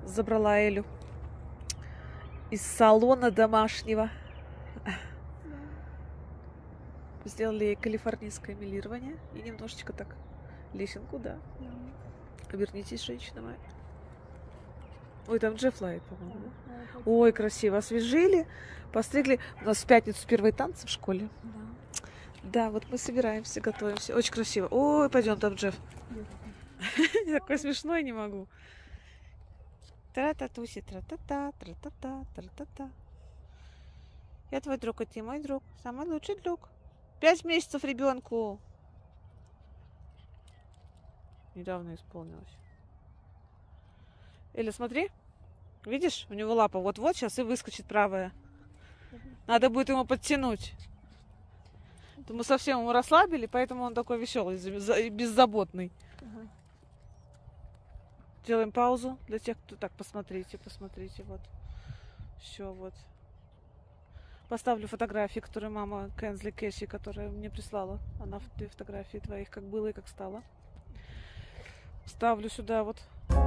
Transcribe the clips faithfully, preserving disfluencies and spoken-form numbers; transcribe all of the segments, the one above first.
забрала Элю из салона домашнего. Сделали ей калифорнийское милирование и немножечко так лесенку, да. Обернитесь, женщина моя. Ой, там Джефф лает, по-моему. Ой, красиво. Освежили, постригли. У нас в пятницу первые танцы в школе. Да, вот мы собираемся, готовимся. Очень красиво. Ой, пойдем, там Джефф. Такой смешной, не могу. Тра-та-туси, тра-та-та, тра-та-та, тра-та-та. Я твой друг, а ты мой друг. Самый лучший друг. Пять месяцев ребенку. Недавно исполнилось. Эля, смотри. Видишь, у него лапа вот-вот сейчас и выскочит правая. Надо будет ему подтянуть. Мы совсем его расслабили, поэтому он такой веселый и беззаботный. Ага. Делаем паузу для тех, кто... Так, посмотрите, посмотрите, вот. Все, вот. Поставлю фотографии, которые мама Кенсли Кэши, которая мне прислала. Она две фотографии твоих, как было и как стало. Ставлю сюда вот.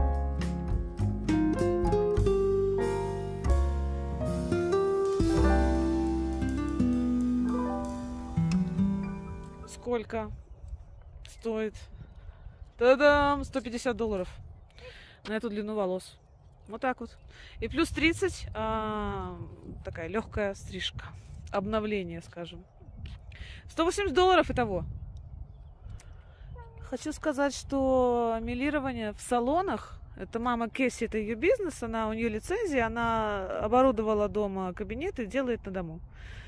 Сколько стоит? Та-дам! сто пятьдесят долларов на эту длину волос. Вот так вот. И плюс тридцать а, такая легкая стрижка. Обновление, скажем. сто восемьдесят долларов итого. Хочу сказать, что милирование в салонах, это мама Кэсси, это ее бизнес, она, у нее лицензия, она оборудовала дома кабинет и делает на дому.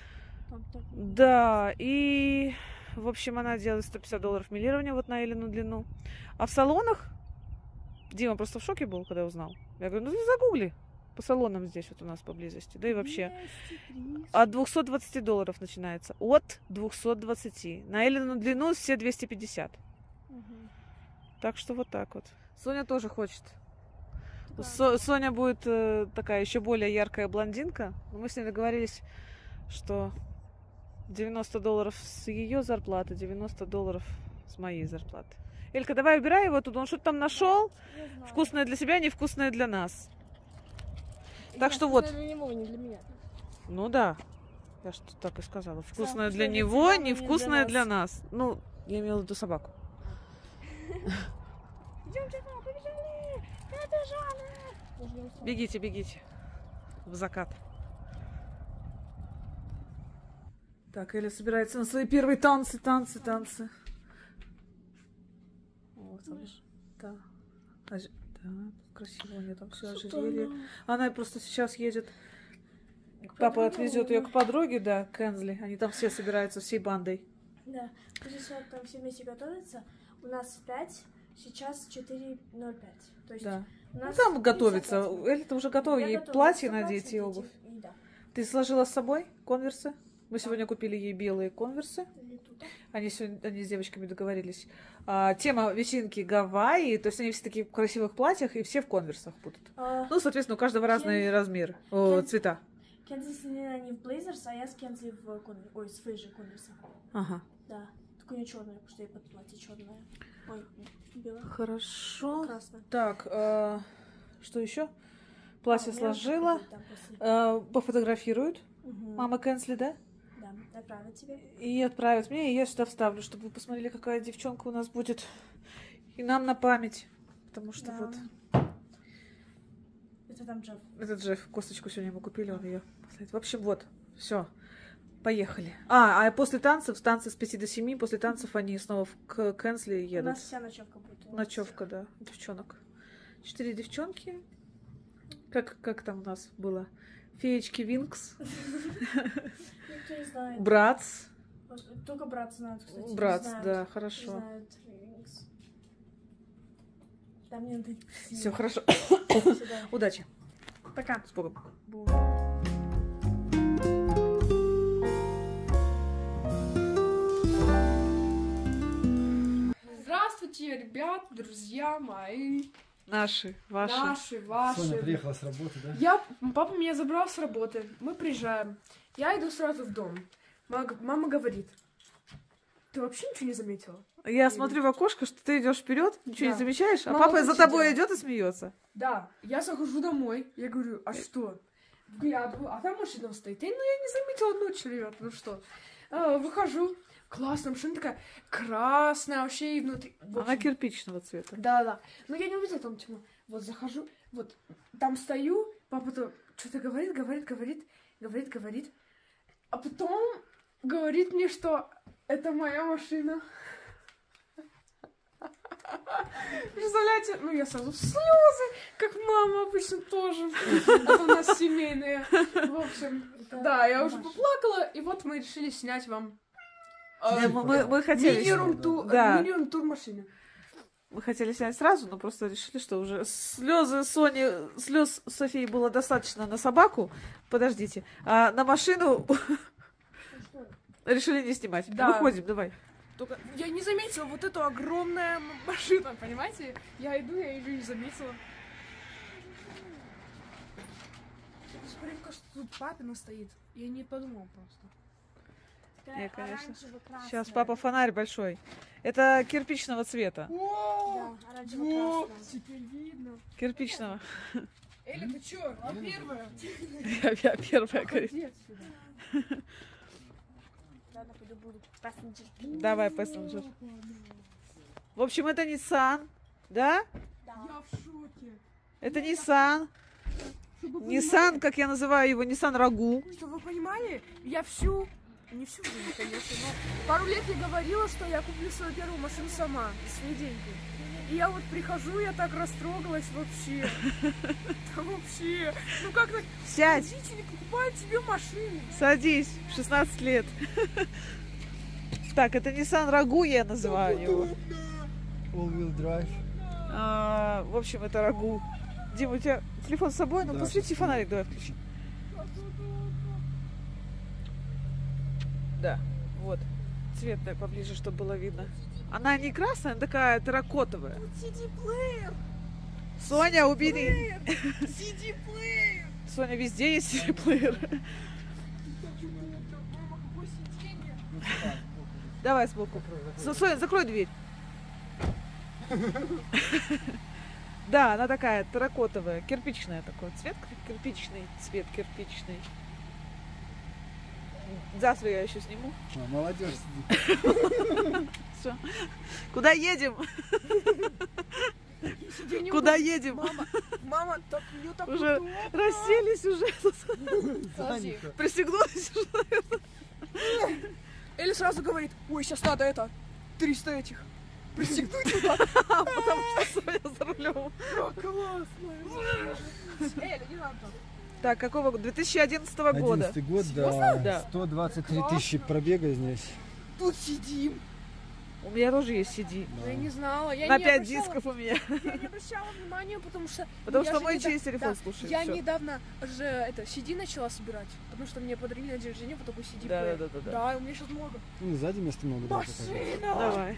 Да, и в общем она делает сто пятьдесят долларов милирования вот на Элину длину. А в салонах, Дима просто в шоке был, когда узнал. Я говорю, ну ты загугли по салонам здесь вот у нас поблизости. Да и вообще от двухсот двадцати долларов начинается. От двухсот двадцати. На Элину длину все двести пятьдесят. Угу. Так что вот так вот. Соня тоже хочет. Да. Со Соня будет э, такая еще более яркая блондинка. Мы с ней договорились, что девяносто долларов с ее зарплаты, девяносто долларов с моей зарплаты. Элька, давай убирай его туда. Он что-то там нашел. Вкусное для себя, невкусное для нас. И так что вот. Для него, не для меня. Ну да. Я что так и сказала. Вкусное да, для него, невкусное для, для нас. Ну, я имела в виду собаку. Бегите, бегите. В закат. Так, Эля собирается на свои первые танцы, танцы, танцы. Вот, да. А, да, красиво у нее там все ожерелье. Она просто сейчас едет. Папа отвезет ее к подруге, да, Кенсли. Они там все собираются всей бандой. Да. Сейчас там все вместе готовятся. У нас пять, сейчас четыре ноль пять. То есть да. У нас ну, там готовится. Элька уже готова. Я ей готова. платье надеть и обувь. И, да. Ты сложила с собой конверсы? Мы да. сегодня купили ей белые конверсы. Они, сегодня, они с девочками договорились. А, тема вечеринки Гавайи. То есть они все такие в красивых платьях и все в конверсах будут. А, ну, соответственно, у каждого Кен... разные размеры, Кен... цвета. Кензи с ней не в блейзерс, а я с Кензи в конверсах. Ой, с Фейджи конверсах. Ага. Да. Только не черная, потому что я под платье черное. Ой, белое. Хорошо. Красное. Так, а, что еще? Платье а, сложила. А, пофотографируют. Угу. Мама Кенсли, да? Отправят тебе. И отправят мне, и я сюда вставлю, чтобы вы посмотрели, какая девчонка у нас будет. И нам на память. Потому что да. вот... Это там Джефф. Это Джефф. Косточку сегодня мы купили, он ее поставит. В общем, вот. Все. Поехали. А, а после танцев, танцы с пяти до семи, после танцев они снова к Кенсли едут. У нас вся ночевка будет. Ночевка, да. Девчонок. Четыре девчонки. Как, как там у нас было? Феечки Винкс. Никто не знает. Братс. Только Братс знают, кстати. Братс, да, хорошо. Знают. Там не надо... Все, хорошо. Удачи. Пока. С Богом. Здравствуйте, ребят, друзья мои. Наши, ваши. Наши, ваши. Соня приехала с работы, да? Я, папа меня забрал с работы. Мы приезжаем. Я иду сразу в дом. Мама, мама говорит: ты вообще ничего не заметила? Я смотрю в окошко, что ты идешь вперед, ничего не Да. замечаешь, а Мама папа за лучше тобой делает. идет и смеется. Да, я захожу домой, я говорю, а что? Вглядываю, а там машина стоит. Я, ну, я не заметила ночь, ребят, ну что. А, выхожу, классная машина такая, красная вообще, и внутри... в Она общем, кирпичного цвета. да-да, но я не увидела там тьму. Вот захожу, вот там стою, папа то что-то говорит, говорит, говорит, говорит, говорит. А потом говорит мне, что это моя машина. Представляете? Ну, я сразу в слезы, как мама обычно тоже. Это у нас семейные. В общем, да, я уже поплакала, и вот мы решили снять вам Не, мы, мы- мы хотели, мини-рум-тур да. мини-рум-тур машины. мы хотели снять сразу, но просто решили, что уже слезы Сони, слез Софии было достаточно на собаку. Подождите, а на машину решили не снимать. Да. Выходим, давай. Только я не заметила вот эту огромную машину, понимаете? Я иду, я ее не заметила. Смотри, кажется, тут папина стоит. Я не подумала просто. Не, конечно. Оранжево-красная. Сейчас папа фонарь большой. Это кирпичного цвета. Да, Вот, оранжево-красная. теперь видно. Кирпичного. Эля, ты чё? А первая? Я, я первая, говорит. Иди отсюда. Ладно, пойду буду пассенджер. Давай, пассенджер. В общем, это Nissan, да? Да. Я в шоке. Это Nissan. Nissan, как я называю его, Nissan Рагу. Чтобы вы понимали, я всю, не всю жизнь, конечно, но пару лет я говорила, что я куплю свою первую машину сама, за свои деньги. И я вот прихожу, я так растрогалась вообще. Да вообще. Ну как так? Сядь, Родители покупают тебе машину. садись, в шестнадцать лет. Так, это Nissan Рагу, я называю его. All-wheel drive. А, в общем, это Рагу. Дима, у тебя телефон с собой? Ну, Да, посвети сейчас фонарик, давай включи. Да, вот. Цветная поближе, чтобы было видно. Она не красная, она такая терракотовая. си ди-плеер, Соня, убери. си ди-плеер. Соня, везде есть си ди-плеер. Мама, какое сиденье. Давай сбоку. Со- Соня, закрой дверь. Да, она такая терракотовая, кирпичная такой цвет, кирпичный цвет, кирпичный. Завтра я еще сниму. А, молодежь сидит. Всё. Куда едем? Сиденье Куда удобно. едем? Мама, мама, так мне так Уже удобно. расселись уже. Занято. Пристегнулись уже. Эля сразу говорит, ой, сейчас надо это, триста этих, пристегнуть туда. Потому что Соня за рулем. Как классно. Эля, не надо так. Так, какого года? две тысячи одиннадцатого года. Одиннадцатый год, да. Да. сто двадцать три тысячи пробега здесь. Тут сидим. У меня тоже есть си ди. Я не знала, я На не пять обращала- дисков у меня. Я не обращала внимания, потому что... Потому я что же мой недав- через телефон да, слушает. Я всё. недавно же это си ди начала собирать, потому что мне подарили на день рождения вот такой си ди Да, плеер. да, да, да, да. Да, у меня сейчас много. Ну, сзади места много. да, показывает. Машина! Давай.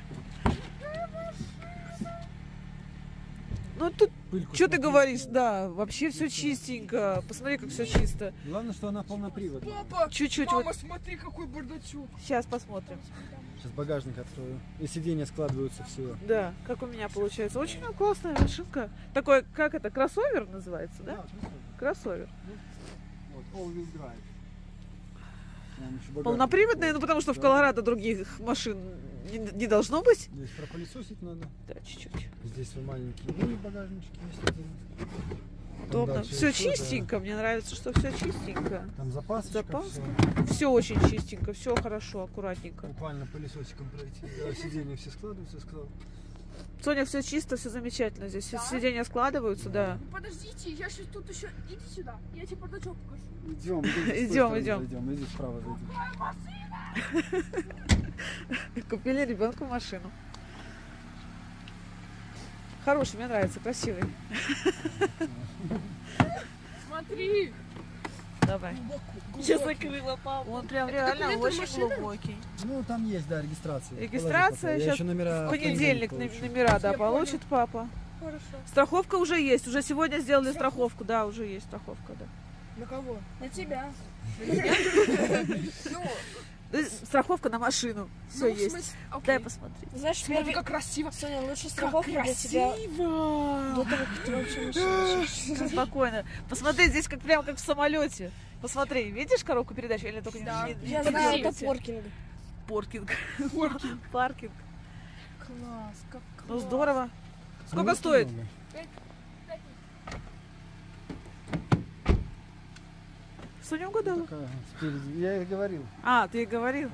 Ну тут, Пыльку что ты смотри. говоришь? Да, вообще все чистенько. Посмотри, как все чисто. Главное, что она полноприводная. Папа, Чуть-чуть мама, вот. смотри, какой бардачок. Сейчас посмотрим. Сейчас багажник открою. И сиденья складываются все. Да, как у меня получается. Очень классная машинка. Такой, как это, кроссовер называется, да? Кроссовер. Вот, all-wheel drive. Вон еще багажник Полноприводная, ну потому что в Да. Колорадо других машин не, не должно быть. Здесь пропылесосить надо. Да, чуть-чуть. Здесь вот маленькие мини-багажнички есть. один. Там Удобно. дальше Все еще, да. чистенько. Мне нравится, что все чистенько. Там запасочка. Запаска. всё. Все очень чистенько, все хорошо, аккуратненько. Буквально пылесосиком пройти. Да, сиденья все складываются, сказал. Соня, все чисто, все замечательно. Здесь все Да? сиденья складываются, да. Ну, подождите, я сейчас тут еще... Иди сюда, я тебе бардачок покажу. Идем, Идем, идем. Идем, иди справа зайдем. Купили ребенку машину. Хороший, мне нравится, красивый. Смотри. Давай. Сейчас закрыла папу. Он прям Это реально документы очень машины? глубокий. Ну, там есть, да, регистрация. Регистрация, Положи пока. Я щас еще номера В понедельник получу. на- номера, да, Я получит папа. Хорошо. Страховка уже есть. Уже сегодня сделали страховку. Да, уже есть страховка, да. На кого? На тебя. Ну, Ну, страховка на машину. Все Ну, в есть. смысле, окей. Дай посмотреть. Знаешь, Смотри, первый... как красиво. Соня, лучше Как страховка для тебя красиво! до того, как ты вообще машину начнешь. Спокойно. Посмотри, здесь как прям как в самолете. Посмотри, видишь коробку передач или только не- Да. не, не Я знаю, это подвижете? поркинг. Поркинг. Паркинг. Класс, как класс. Ну здорово. Сколько Ну, стоит? много. Соня угадала. Такая спереди. Я ей говорил. А, ты ей говорил.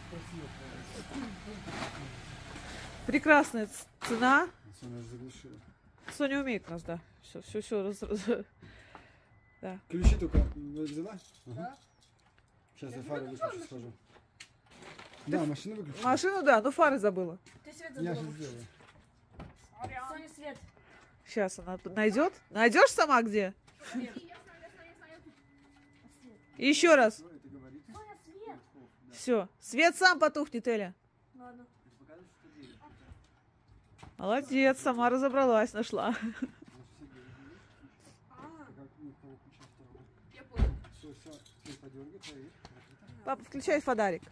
Прекрасная ц- цена. Соня же заглушила. Соня умеет нас, да. Все, все, все. Раз, раз- Да. Ключи только взяла? Ага. Сейчас я фары выключу, схожу. Да, машину выключу. Машину, да, но фары забыла. Ты свет Я забыла. сейчас сделаю. Соня, свет. Сейчас она тут найдет. Найдешь сама где? И еще раз. Что это говорит? Соня, свет. Все. Свет сам потухнет, Эля. Ладно. Молодец, сама разобралась, нашла. Как ну, того ключа второго. Я понял. Все, все, теперь подергай, проверь. Папа, включай фонарик.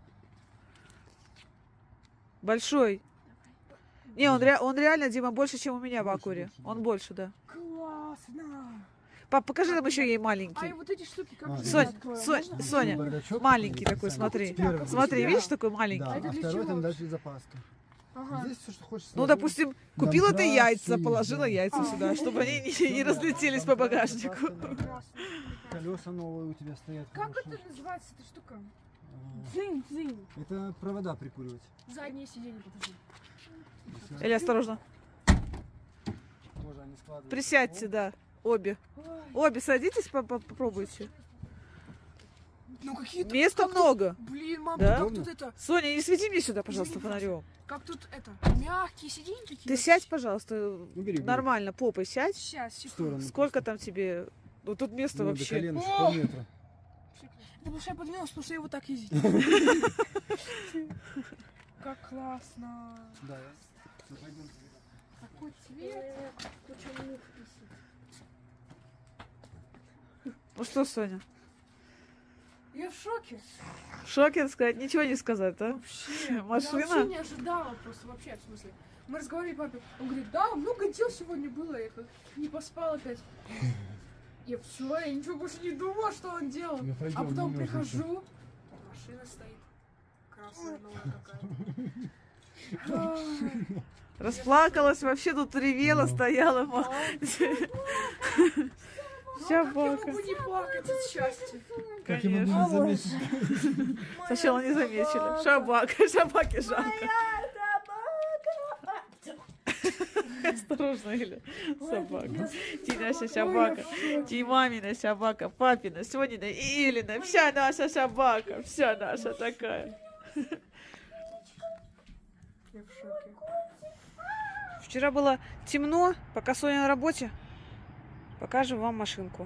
Большой. Не, он, ре- он реально, Дима, больше, чем у меня в Больше, Акуре. больше, да. Он больше, да. Классно. Пап, покажи нам еще ей А и маленький. вот эти штуки как А, же Сонь, откроем? Сонь, Можно? Соня, Бардачок маленький такой, такой, специально. смотри. Первый Смотри, для видишь, себя. такой маленький. Да, А это а для второй чего? там дальше запаска. Ага. Здесь все, что хочешь. Ну, сложил. допустим, купила ты Домкрат яйца, есть, положила да. яйца сюда, чтобы они не, не разлетелись по багажнику. Прекрасно. Колеса новые у тебя стоят. Как хорошие. это называется, эта штука? А, Дзынь, дзынь. Это провода прикуривать. Заднее сиденье, подожди. Если Эля, осторожно. тоже они складываются. Присядьте, да, обе. Обе садитесь, по- по- попробуйте. Ну какие-то... Места как тут- много. Блин, мама, Да? как тут это... Соня, не свети мне сюда, пожалуйста, фонарем. Как тут это... Мягкие сиденья такие. Ты сядь, пожалуйста, Убери, убери. нормально, попой сядь. Сейчас, В секунду. сторону. Сколько там тебе? Ну тут места Ну, до вообще. колена, О! полметра. Это потому что я подвинулась, потому что я вот так ездить. Как классно. Да, я. Ну, пойдем. Какой цвет. Куча мух висит. Ну что, Соня? Я в шоке. В шоке сказать, ничего не сказать, да? Вообще. Я Машина? вообще не ожидала просто, вообще, в смысле. Мы разговаривали папе, он говорит, да, много дел сегодня было, я как не поспал опять. Я все, я ничего больше не думала, что он делал. Ну, пойдем, А потом не нужно прихожу, машина стоит. Красная новая какая-то. Ай, Расплакалась, вообще тут ревела, Ну. стояла. ма- ну, а как я Собака. могу не плакать от счастья? Как я могу Конечно. не заметить? Сначала не заметили. Собака, собаке жалко. Осторожно, Эля. Собака. Ти наша собака. Ти мамина собака, папина, Сонина и Элина. Вся наша собака. Вся наша такая. Я в шоке. Вчера было темно, пока Соня на работе. Покажем вам машинку.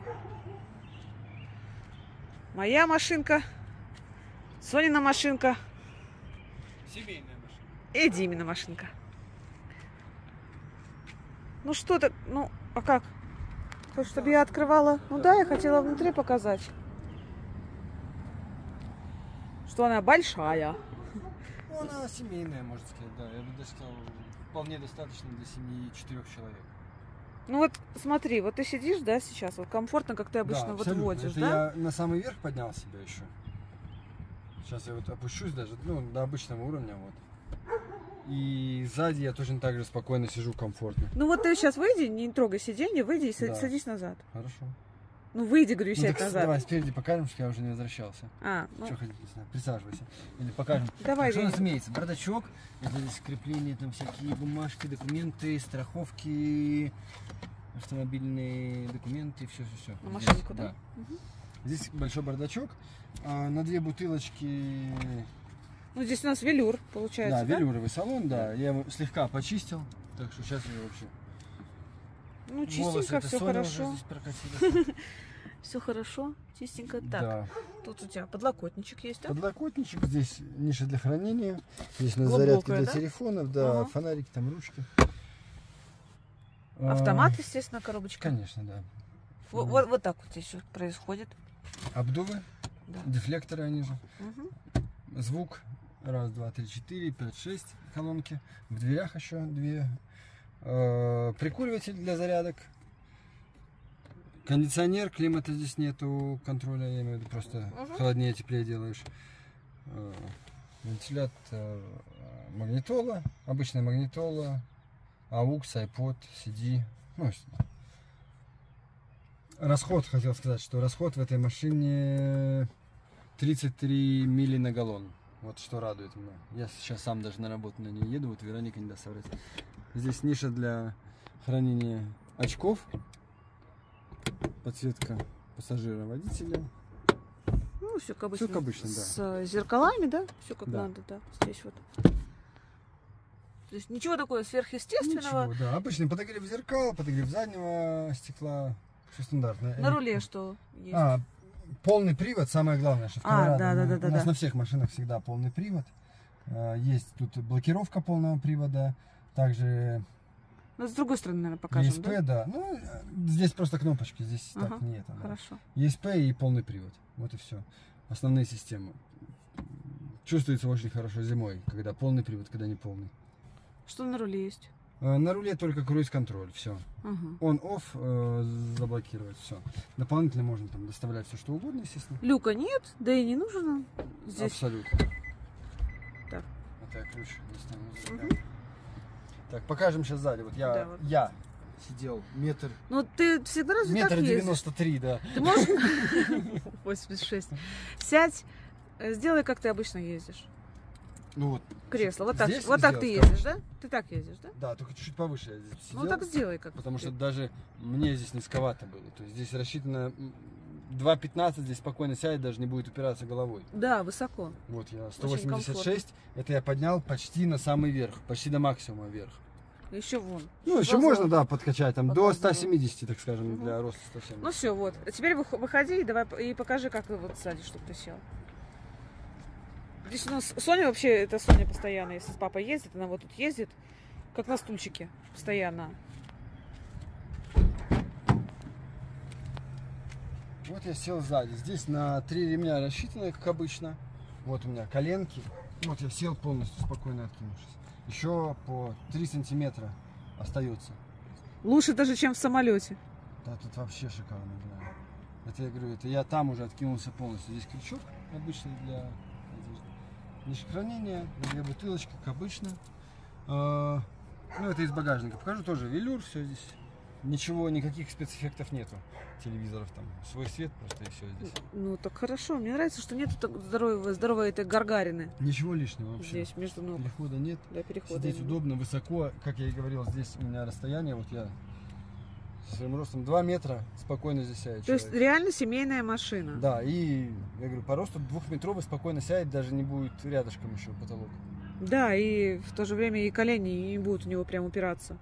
Моя машинка, Сонина машинка Семейная машина. и Димина машинка. Ну что ты, ну, а как? Хочешь, чтобы я открывала? Ну да, я хотела внутри показать. Что она большая. Ну, она семейная, можно сказать, да. Я бы даже сказал, вполне достаточно для семьи четырех человек. Ну вот смотри, вот ты сидишь, да, сейчас, вот комфортно, как ты обычно Да, вот абсолютно. водишь, Это да? я на самый верх поднял себя еще. Сейчас я вот опущусь даже, ну, до обычного уровня, вот. И сзади я точно так же спокойно сижу, комфортно. Ну вот ты сейчас выйди, не трогай сиденье, выйди и са- Да. садись назад. Хорошо. Ну выйди, говорю, Ну, сядь так назад. давай спереди покажем, что я уже не возвращался. А, ну, Что хотите, не знаю, присаживайся. Или покажем. Давай, Так, что у нас Веня. имеется? Бардачок, это здесь крепление, там всякие бумажки, документы, страховки, автомобильные документы, все, все, все. На машинку, да? Здесь большой бардачок, а, на две бутылочки, ну здесь у нас велюр, получается, да, да? велюровый салон, да, я его слегка почистил, так что сейчас я вообще. Ну Волосы чистенько, это все Соня хорошо. уже здесь прокатилась. Все хорошо, чистенько. Так, Да. тут у тебя подлокотничек есть, да? Подлокотничек, здесь ниша для хранения, здесь на Глубокая, зарядке для да? телефонов, да, Ага. фонарики, там ручки. Автомат, А, естественно, коробочка. Конечно, да. Вот, вот, вот так вот здесь всё происходит. Обдувы, Да. дефлекторы они же. Мгм. звук. Раз, два, три, четыре, пять, шесть колонки. В дверях еще две. Э, прикуриватель для зарядок. Кондиционер, климата здесь нету, контроля, я имею в виду, просто Угу. холоднее, теплее делаешь. Э, вентилятор, магнитола, обычная магнитола, аукс, iPod, си ди. Ну, расход, хотел сказать, что расход в этой машине тридцать три мили на галлон. Вот что радует меня. Я сейчас сам даже на работу на ней еду, вот Вероника не даст соврать. Здесь ниша для хранения очков. Подсветка пассажира, водителя. Ну, все как обычно. Всё как обычно, да. С э, зеркалами, да? Все как Да. надо, да. Здесь вот. То есть ничего такого сверхъестественного. Ничего, да. Обычный подогрев зеркал, подогрев заднего стекла. Все стандартное. На руле что есть? А, полный привод, самое главное, что в А, Колорадо да, да, мы- да, да, у нас да. на всех машинах всегда полный привод. А, Есть тут блокировка полного привода. Также Ну, с другой стороны, наверное, покажем, и эс да? пи, да. Ну, здесь просто кнопочки, здесь Ага, так не это. Да. Хорошо. и эс пи и полный привод. Вот и все. Основные системы. Чувствуется очень хорошо зимой, когда полный привод, когда не полный. Что на руле есть? А, На руле только круиз-контроль, все. Ага. Он-офф э, заблокировать, все. Дополнительно можно там доставлять все что угодно, естественно. Люка нет, да и не нужен он здесь. Абсолютно. Так. Это я ключ достану из Мгм. рукава. Так, покажем сейчас сзади. Вот я, Да, вот. я сидел метр, Ну, ты всегда разве метр так ездишь? девяносто три, да. Ты можешь... восемьдесят шесть. Сядь, э, сделай, как ты обычно ездишь. Ну вот. Кресло. Вот так, Здесь вот так ты сделать, ездишь, да? Ты так ездишь, да? Да, только чуть-чуть повыше я здесь сидел. Ну, так сделай, как Потому ты. что даже мне здесь низковато было. То есть здесь рассчитано м, два пятнадцать, здесь спокойно сядет, даже не будет упираться головой. Да, высоко. Вот я Очень сто восемьдесят шесть, это я поднял почти на самый верх, почти до максимума вверх. Еще вон. Ну, еще Глаза. можно, да, подкачать там до Показываю. ста семидесяти, так скажем, Мгм. для роста сто семьдесят. Ну все, вот. А теперь вых- выходи и давай п- и покажи, как ты вот сзади, чтобы ты сел. Здесь у нас Соня вообще, это Соня постоянно, если с папой ездит, она вот тут ездит, как на стульчике, постоянно. Вот я сел сзади. Здесь на три ремня рассчитано, как обычно. Вот у меня коленки. Вот я сел полностью спокойно откинувшись. Еще по три сантиметра остается. Лучше даже, чем в самолете. Да, тут вообще шикарно, да. Это я говорю, это я там уже откинулся полностью. Здесь крючок обычный для одежды. Ниша хранения, две бутылочки, как обычно. А, ну, это из багажника. Покажу тоже велюр, все здесь. Ничего, никаких спецэффектов нету. Телевизоров там, свой свет просто и все здесь. Ну так хорошо, мне нравится, что нету так здоровой, здоровой этой гаргарины Ничего лишнего вообще. здесь между ног Перехода нет. для перехода. Сидеть именно. удобно, высоко. Как я и говорил, здесь у меня расстояние, вот я со своим ростом два метра спокойно здесь сядет То есть человек. реально семейная машина. Да, и я говорю, по росту двухметровый спокойно сядет, даже не будет рядышком еще потолок. Да, и в то же время и колени не будут у него прям упираться.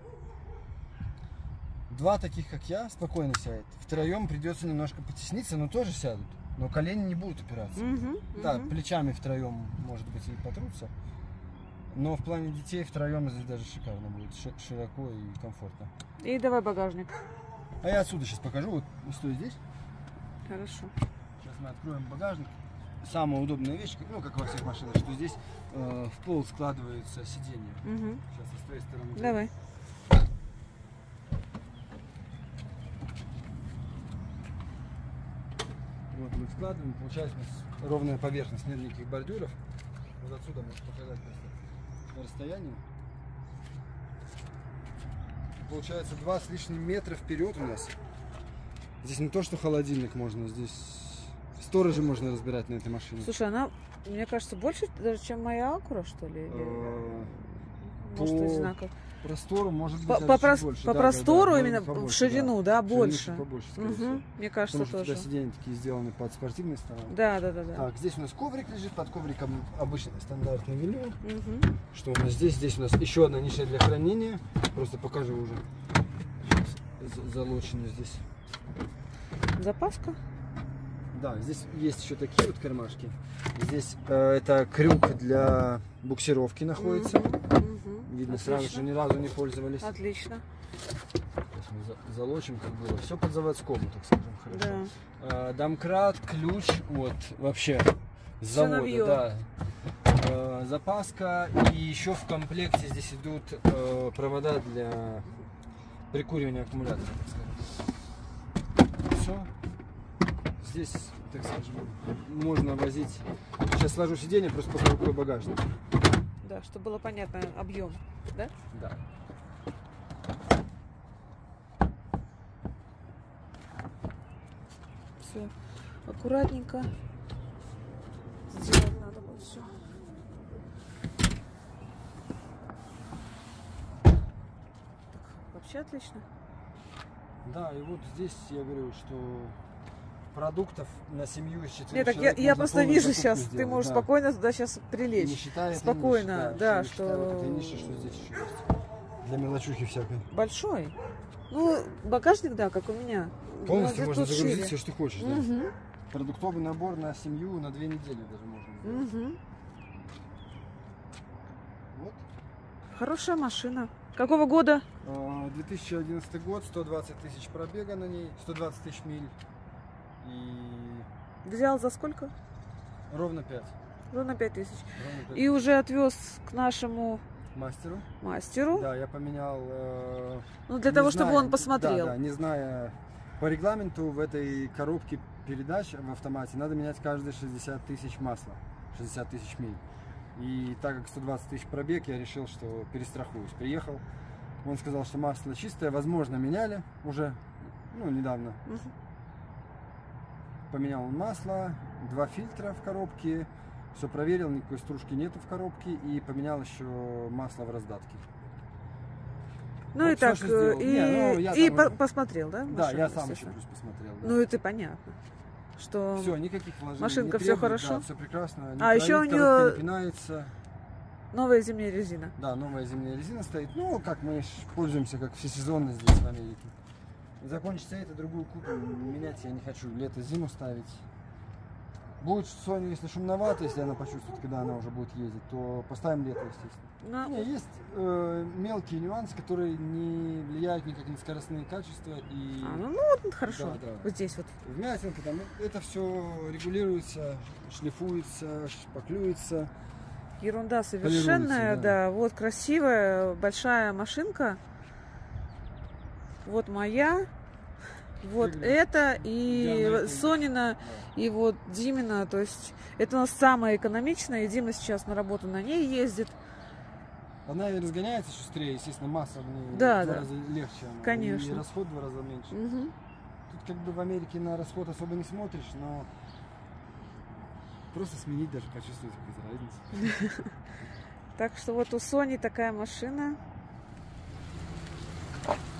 Два таких, как я, спокойно сядет. Втроем придется немножко потесниться, но тоже сядут. Но колени не будут упираться. Мгм, Да, мгм. плечами втроем, может быть, и потрутся. Но в плане детей втроем здесь даже шикарно будет. ши- Широко и комфортно. И давай багажник. А я отсюда сейчас покажу. Вот стой здесь. Хорошо. Сейчас мы откроем багажник. Самая удобная вещь, как- ну, как во всех машинах, что здесь э, в пол складываются сиденья. Мгм. Сейчас с твоей стороны. Давай. Вот мы складываем, получается у нас ровная поверхность, нет никаких бордюров. Вот отсюда можно показать просто на расстоянии. Получается два с лишним метра вперед у нас. Здесь не то, что холодильник можно, здесь сторожи можно разбирать на этой машине. Слушай, она, мне кажется, больше даже, чем моя Акура, что ли? Или, Э, может, по одинаково. простору может быть По, даже по чуть прос- больше. по Да, да, простору да, именно побольше, в ширину, да, Ширину больше. чуть побольше, скорее Мгм. всего. Мне кажется, Потому что тоже. туда сиденья такие сделаны под спортивной стороной. Да, да, да, да. Так, здесь у нас коврик лежит, под ковриком обычный стандартный велюр. Мгм. Что у нас здесь? Здесь у нас еще одна ниша для хранения. Просто покажу уже. За- Залочено здесь. Запаска. Да, здесь есть еще такие вот кармашки. Здесь э, это крюк для буксировки находится. Мгм, мгм. Видно, Отлично. сразу же ни разу не пользовались. Отлично. Сейчас мы за- залочим, как было. Все под заводскому, так скажем, хорошо. Да. А, домкрат, ключ, вот, вообще с Всё завода, новьё. да. Э, запаска, и еще в комплекте здесь идут э, провода для прикуривания аккумулятора, так скажем. Все. Здесь, так скажем, можно возить. Сейчас сложу сиденье, просто покажу, какой багажник. Да, чтобы было понятно объем, да? Да. Все аккуратненько сделать надо будет все. Так, вообще отлично. Да, и вот здесь я говорю, что продуктов на семью из четырех Нет, так я, человек я можно просто полную вижу закупку сейчас, ты сделать, можешь да. спокойно туда сейчас И не прилечь. считая этой Спокойно, ниши, да, не считая вот что- этой ниши, что здесь еще есть. Для мелочухи всякой. Большой. Ну, багажник, да, как у меня. Полностью Ну, можно тут загрузить шире. все, что хочешь. Да. Мгм, Продуктовый набор на семью на две недели даже можно сделать. мгм. Вот. Хорошая машина. Какого года? А, две тысячи одиннадцатый год, сто двадцать тысяч пробега на ней, сто двадцать тысяч миль. И Взял за сколько? ровно пять. Ровно пять тысяч. Ровно пять И уже отвез к нашему мастеру. мастеру. Да, я поменял. э, Ну, для не того, чтобы зная- он посмотрел. Да, да, не зная по регламенту в этой коробке передач в автомате надо менять каждые шестьдесят тысяч масла, шестьдесят тысяч миль. И так как сто двадцать тысяч пробег, я решил, что перестрахуюсь. Приехал, он сказал, что масло чистое, возможно, меняли уже, ну, недавно. Мгм. Поменял он масло, два фильтра в коробке, все проверил, никакой стружки нету в коробке, и поменял еще масло в раздатке. Ну Вот и всё, так, что э, сделал. и, Не, ну, я и там по- уже- посмотрел, да? Да, машину, я сам еще естественно? плюс посмотрел. да. Ну, это понятно. Что Все, никаких вложений. машинка не всё требует, хорошо? Да, все прекрасно. Не А, еще кровит, у коробка неё- не пинается. новая зимняя резина. Да, новая зимняя резина стоит. Ну, как мы ж пользуемся, как всесезонно здесь в Америке. Закончится это, другую купим. Менять я не хочу. Лето, зиму ставить. Будет Соню, если шумновато, если она почувствует, когда она уже будет ездить, то поставим лето, естественно. Ну, Не, есть э, мелкие нюансы, которые не влияют никак на скоростные качества. И а, ну, ну, вот хорошо. Да, да. Вот здесь вот. вмятинка, там, это все регулируется, шлифуется, шпаклюется. Ерунда совершенная, да. да. Вот красивая, большая машинка. Вот моя. Вот Выглядит это и диаметрально. Сонина, и вот Димина. То есть это у нас самая экономичная. И Дима сейчас на работу на ней ездит. Она и разгоняется шустрее, естественно, масса в ней Да, в два да. раза легче. она, Конечно. И расход в два раза меньше. Мгм. Тут как бы в Америке на расход особо не смотришь, но просто сменить даже почувствовать какую-то разницу. Так что вот у Сони такая машина.